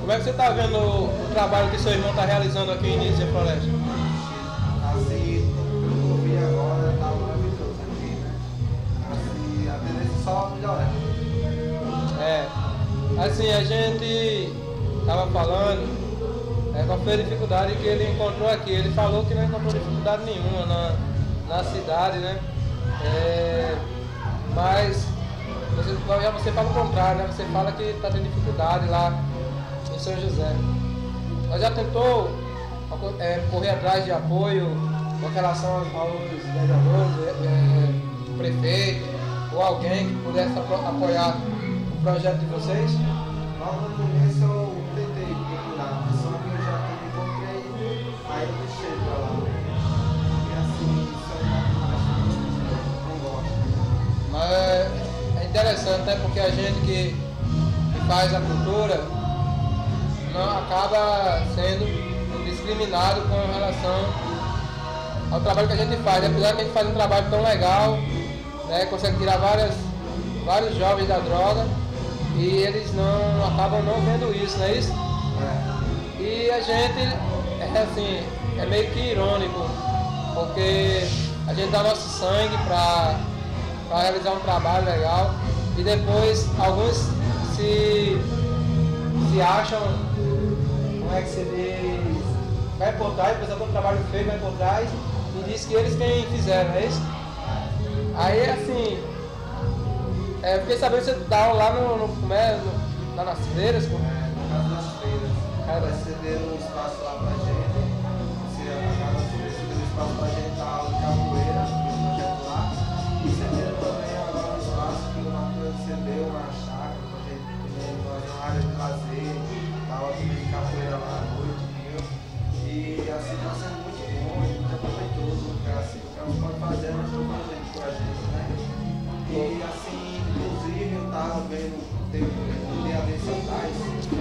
Como é que você está vendo o trabalho que seu irmão está realizando aqui em Nícia Floresta? Assim, pelo que eu vi agora, tá maravilhoso aqui, né? Assim, a tendência é só melhorar. Assim, a gente estava falando qual foi a dificuldade que ele encontrou aqui. Ele falou que não encontrou dificuldade nenhuma na cidade, né? Mas você fala o contrário, né? Você fala que está tendo dificuldade lá em São José. Mas já tentou correr atrás de apoio com relação aos vereadores, o prefeito ou alguém que pudesse apoiar o projeto de vocês? Logo no começo eu tentei procurar, mas só que eu já encontrei, aí eu deixei pra lá. E assim, isso aí não gosto. Mas é interessante, né? Porque a gente que faz a cultura não acaba sendo discriminado com relação ao trabalho que a gente faz. Apesar que a gente faz um trabalho tão legal, né? Consegue tirar vários jovens da droga e eles acabam não vendo isso, não é isso? E a gente é meio que irônico, porque a gente dá nosso sangue para realizar um trabalho legal e depois alguns se acham, como é que se diz, vai por trás, o pessoal do trabalho feito vai por trás e diz que eles quem fizeram, não é isso? Aí assim, eu fiquei sabendo que você dá aula lá nas feiras, No caso das feiras, vai ceder um espaço lá pra gente, se acaba cedendo um espaço pra gente dar aula de capoeira, no projeto lá, e ceder também agora um espaço que o Matheus cedeu, uma chácara, pra gente também fazer uma área de lazer, dar aula também de capoeira lá à noite, viu? E assim tá sendo muito bom, muito proveitoso, porque assim, o que elas podem fazer, nós estamos fazendo com a gente, né? E assim, inclusive eu tava vendo, teve um dia desse atrás,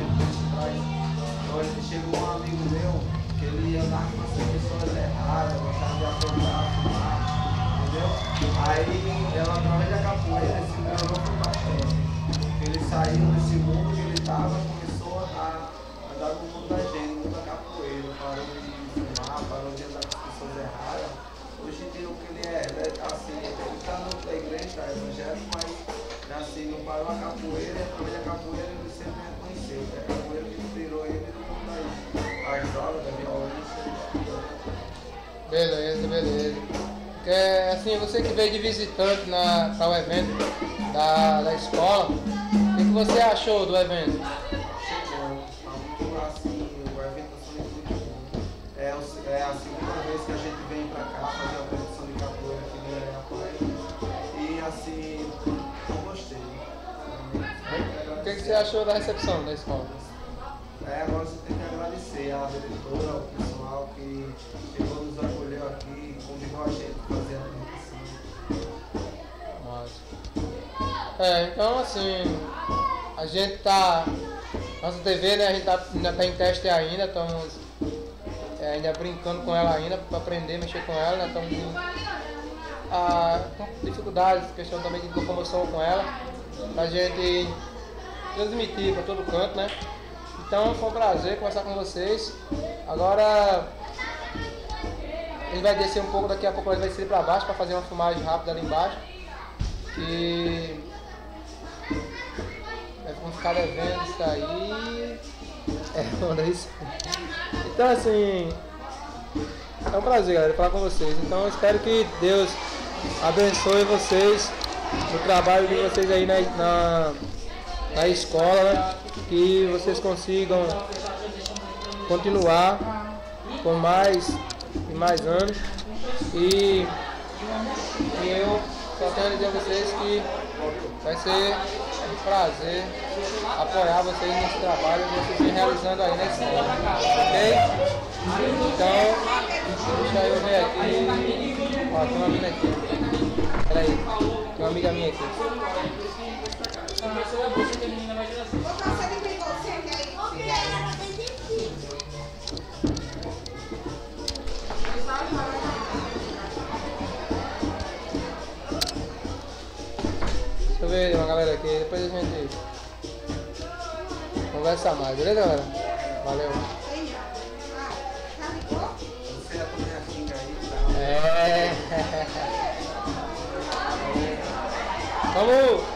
onde chegou um amigo meu que ele andava com as pessoas erradas, gostava de apontar, fumar, entendeu? Aí ela, através da capoeira, esse meu irmão foi pra frente. Ele saiu desse mundo que ele estava e começou a andar no mundo da gente, no mundo da capoeira, parou de fumar, parou de andar com as pessoas erradas. Hoje em dia o que ele é assim, ele está na igreja, está evangélico, mas assim, não parou a capoeira, através da capoeira ele sempre reconheceu, que a capoeira que tirou ele do mundo das drogas, da violência. Beleza. Porque assim, você que veio de visitante para o evento da escola, o que você achou do evento? Chegou, assim, o evento está sendo muito bom. É a segunda vez que a gente vem para cá fazer a apresentação de capoeira aqui no Iraiapoé. E assim, eu gostei. O que você achou da recepção da escola? Agora você tem que agradecer à diretora, ao pessoal que chegou, nos acolheu aqui, convidou a gente a fazer a apresentação. Então assim, a gente nossa TV, né, a gente ainda tá em teste ainda, estamos ainda brincando com ela ainda, para aprender a mexer com ela, né, estamos com dificuldades, questão também de locomoção com ela, pra gente transmitir para todo canto, né. Então foi um prazer conversar com vocês. Agora ele vai descer um pouco, daqui a pouco ele vai descer para baixo para fazer uma filmagem rápida ali embaixo. E vamos ficar devendo isso aí. Manda isso. Então assim, é um prazer, galera, falar com vocês. Então eu espero que Deus abençoe vocês no trabalho de vocês aí na escola, né? Que vocês consigam continuar por mais e mais anos. E eu só tenho a dizer a vocês que vai ser um prazer apoiar vocês nesse trabalho que vocês vêm realizando aí na escola. Ok? Então, deixa eu ver aqui. Ó, tem uma amiga aqui. Peraí, tem uma amiga minha aqui. Deixa eu ver uma galera aqui, depois a gente conversar mais, beleza, galera? Valeu. Você já tomou a xinga aí, tá? Vamos!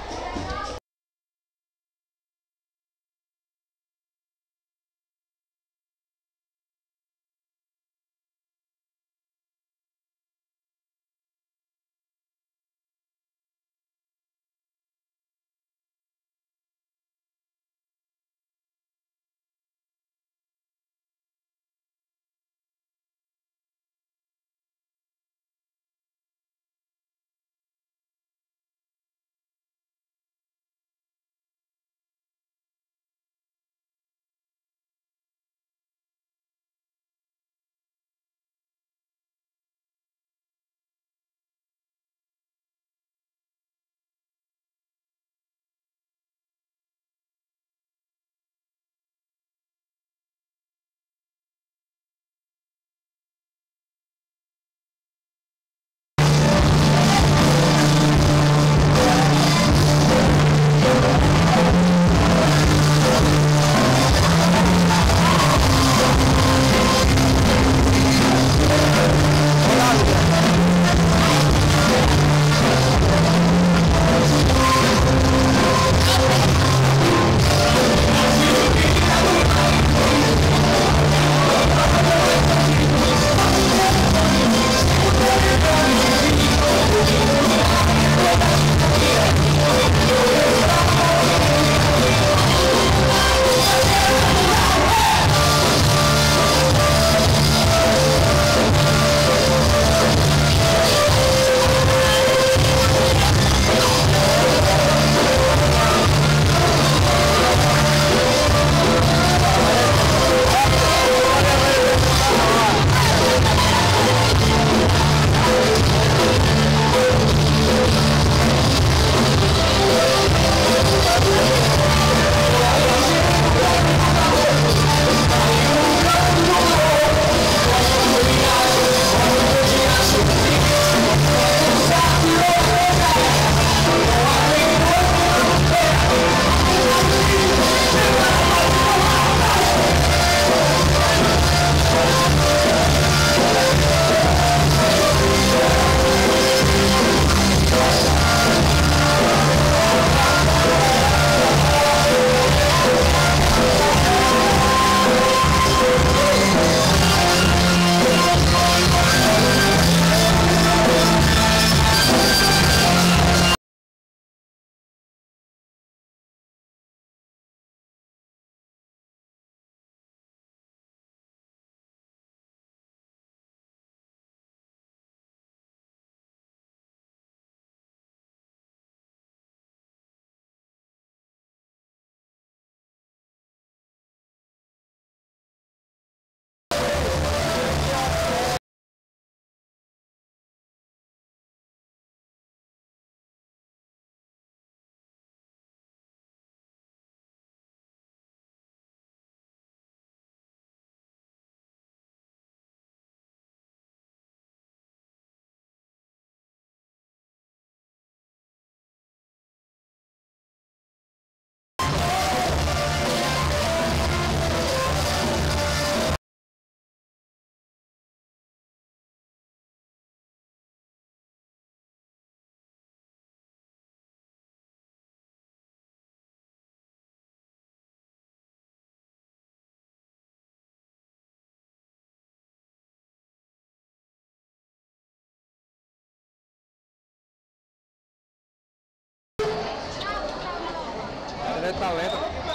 Ele é talento.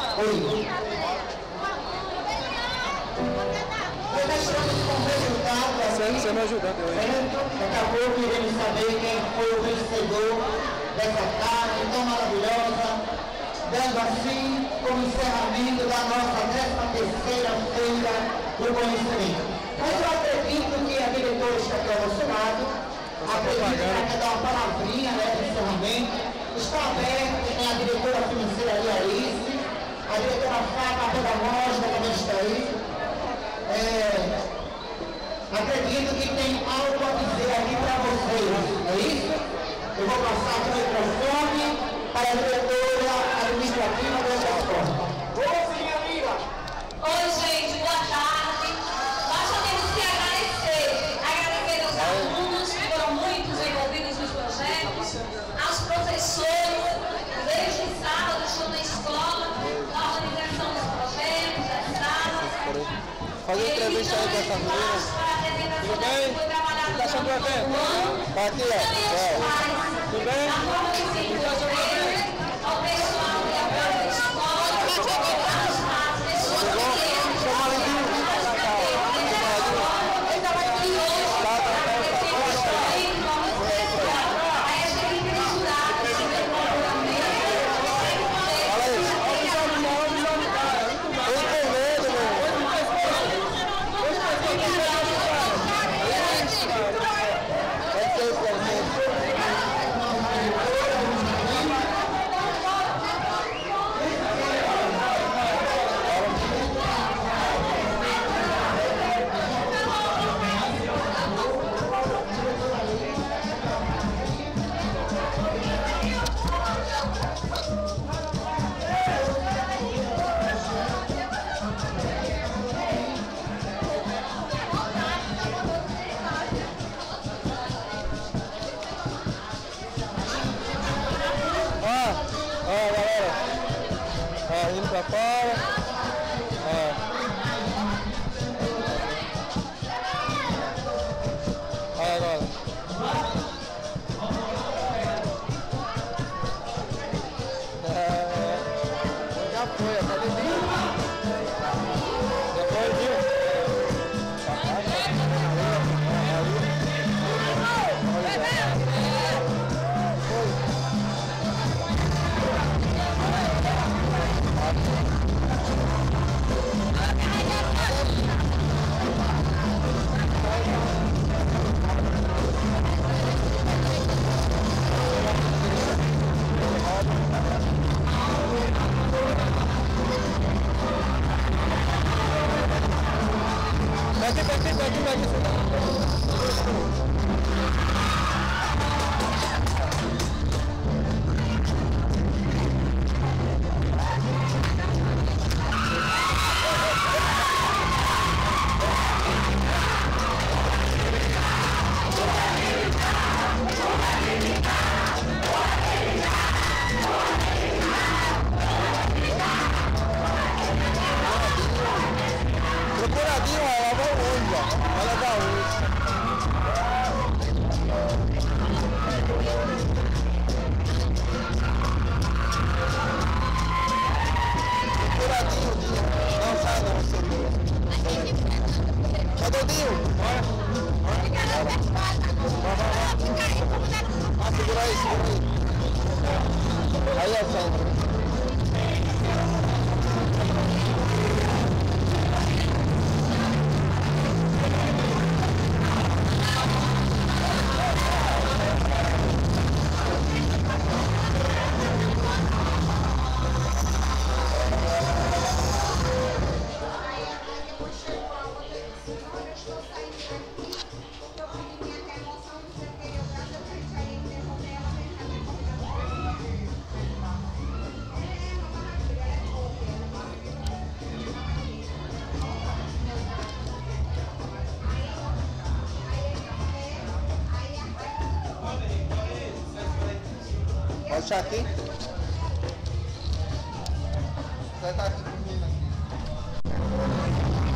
Oi. Você me ajudando hoje. Daqui a pouco iremos saber quem foi o vencedor dessa tarde tão maravilhosa, dando assim como encerramento da nossa 13ª feira do conhecimento. Mas eu acredito que a diretora está aqui ao nosso lado, acredito que ela quer dar uma palavrinha, né, de encerramento. Está aberto, tem a diretora financeira ali, Alice, a diretora Fábio, a pedagógica também está aí. Acredito que tem algo a dizer aqui para vocês, é isso? Eu vou passar aqui o microfone para a diretora administrativa dessa escola. fazer entrevista aí com essa menina. Tudo bem? O que tá achando do evento? Tá aqui, ó. Tudo bem? O que tá achando do evento? Chegou? Seu maridinho. Galera, indo pra fora, olha agora. Já foi, tá bebendo. Depois viu? Procuradinho, ela vai longe, ó. Ela vai longe. Procuradinho, não sai não, seu Deus. Cadê o Dinho? Bora. Vai, segura aí, segura aí. Aí, ó, Sandra. Pode deixar aqui? Vai estar aqui comigo aqui.